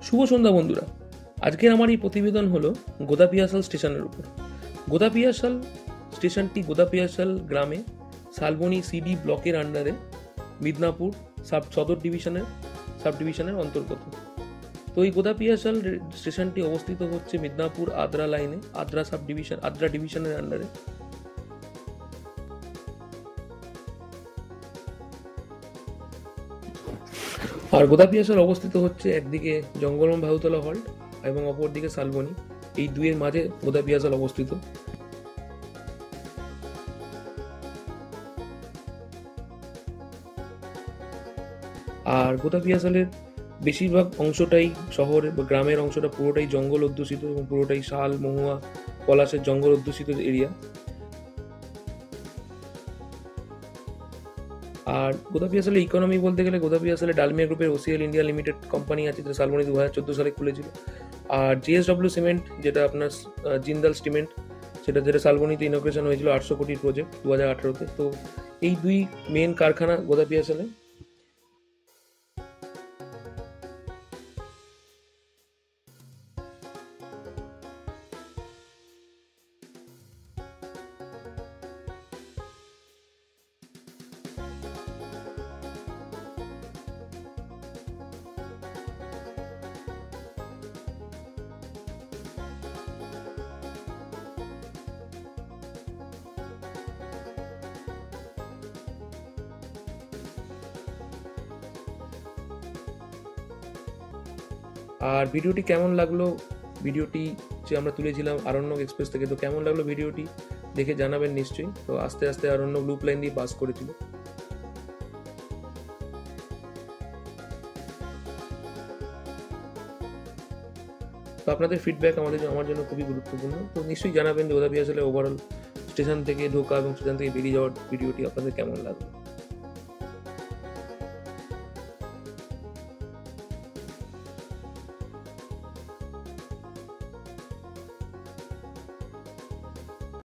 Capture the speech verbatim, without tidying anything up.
শুভ সন্ধ্যা বন্ধুরা। আজকের আমার এই প্রতিবেদন হলো গোদাপিয়াসাল স্টেশনের উপর। গোদাপিয়াসাল স্টেশনটি গোদাপিয়াসাল গ্রামে শালবনী সিডি ব্লকের আন্ডারে মিদনাপুর সাব সদর ডিভিশনের সাব ডিভিশনের অন্তর্গত। তো এই গোদাপিয়াসাল স্টেশনটি অবস্থিত হচ্ছে মিদনাপুর আদ্রা লাইনে, আদ্রা সাব ডিভিশন আদ্রা ডিভিশনের আন্ডারে। আর গোদাপিয়াসাল অবস্থিত হচ্ছে একদিকে জঙ্গলম বাহুতলা হল্ট এবং অপরদিকে শালবনী, এই দুইয়ের মাঝে গোদাপিয়াসাল অবস্থিত। আর গোদাপিয়াসালের বেশিরভাগ অংশটাই শহর বা গ্রামের অংশটা পুরোটাই জঙ্গল অধ্যুষিত এবং পুরোটাই শাল, মহুয়া, পলাশের জঙ্গল অধ্যুষিত এরিয়া। আর গোদাপিয়াসালের ইকোনমি বলতে গেলে গোদাপিয়াসালে ডালমিয়া গ্রুপের ওসিএল ইন্ডিয়া লিমিটেড কোম্পানি আছে, যেটা শালবনী দু হাজার চোদ্দো সালে খুলেছিল। আর জিএসডব্লিউ সিমেন্ট, যেটা আপনার জিন্দাল সিমেন্ট, সেটা যেটা শালবনীতে ইনোগ্রেশন হয়েছিল আটশো কোটির প্রজেক্ট দু হাজার আঠারোতে। তো এই দুই মেন কারখানা গোদাপিয়াসালে। আর ভিডিওটি কেমন লাগলো, ভিডিওটি যে আমরা তুলেছিলাম আরণ্যক এক্সপ্রেস থেকে, তো কেমন লাগলো ভিডিওটি দেখে জানাবেন নিশ্চয়ই। তো আস্তে আস্তে আরণ্যক লুপ লাইন দিয়ে পাস করেছিল। তো আপনাদের ফিডব্যাক আমাদের আমার জন্য খুবই গুরুত্বপূর্ণ। তো নিশ্চয়ই জানাবেন যে গোদাপিয়াসালে ওভারঅল স্টেশন থেকে ঢোকা এবং স্টেশন থেকে বেরিয়ে যাওয়ার ভিডিওটি আপনাদের কেমন লাগলো।